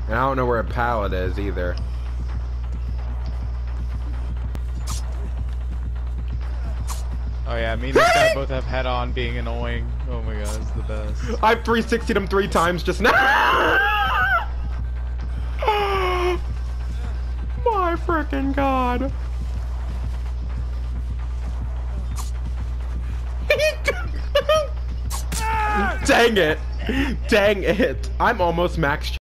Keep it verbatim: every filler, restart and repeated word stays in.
And I don't know where a pallet is either. Oh yeah, me and this guy both have head-on being annoying. Oh my god, it's the best. I've three sixty'd him three times just now. My freaking god. Dang it. Dang it. I'm almost max